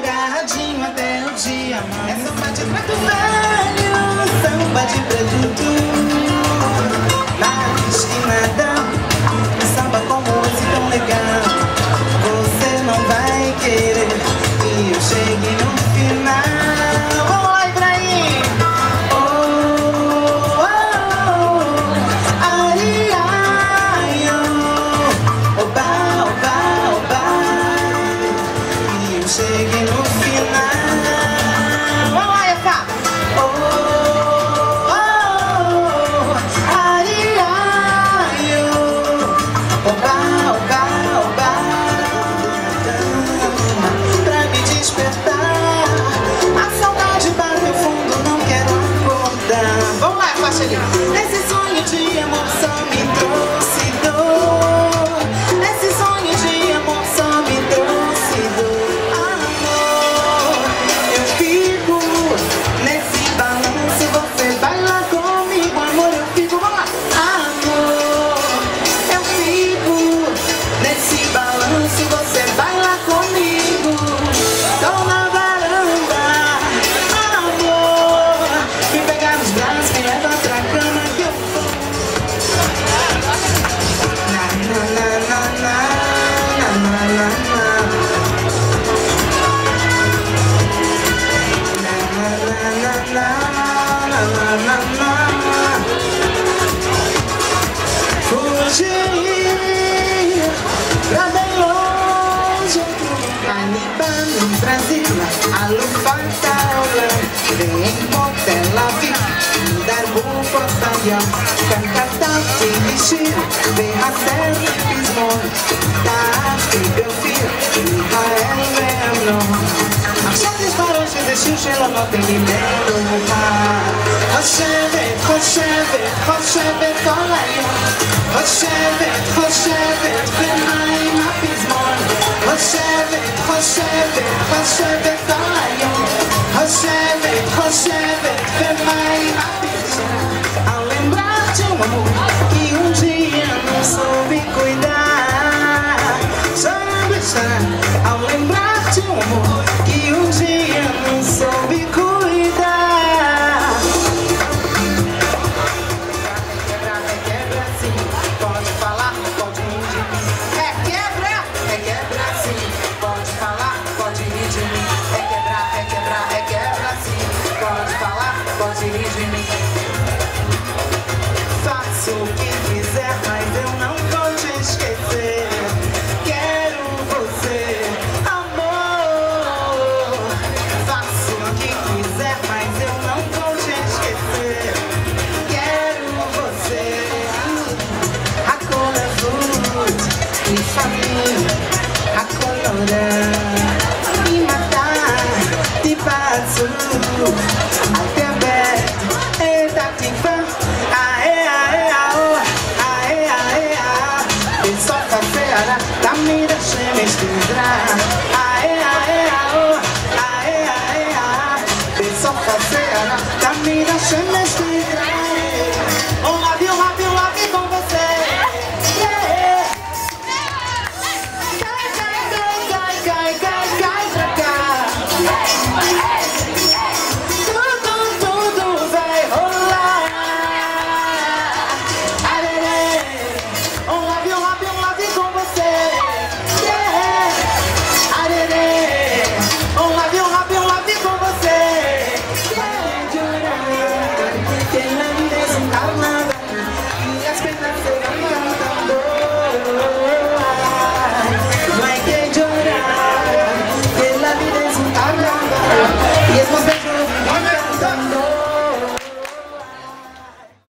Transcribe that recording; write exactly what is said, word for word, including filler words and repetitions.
agarradinho até o dia. É samba de preto velho, samba de preto na esquina da samba como esse tão legal. Você não vai querer que eu chegue no final. Vamos lá, Ibrahim! Oh, oh, oh, ai, ai, oh, oba, oba, oba, que eu chegue no final. Vamos lá, Efa! Oh, oh, oh, ai, ai, oh, oba, oba, oba, pra me despertar. A saudade bateu fundo, não quero acordar. Vamos lá, faixa ali. Esse sonho de amor só me trouxe dor. Esse sonho de amor só me trouxe dor. Amor, eu fico nesse balanço, você vai lá comigo. Amor, eu fico, vamos lá. Amor, eu fico nesse balanço, você vai lá comigo. Tô na varanda, amor, me pegar nos braços, me leva pra cama que eu vou. Na, na, na, na, na, na, na, na. Na, na, na, na, na, na, na. Fugir pra bem longe, outro lugar, Líbano, Brasília, Alufata, vem em Tel Aviv, Darbu, Portaião, Calcatá, Tbilisi, Beirut, Pismon, Taaf, Belfir, Israel ואמנון. עכשיו נשבר שדשיר שלו נותן לי מנוחה. חושבת, חושבת, חושבת כל היום. חושבת, חושבת, ומה עם הפזמון? חושבת, חושבת, חושבת כל היום. חושבת, חושבת, ומה עם הפזמון?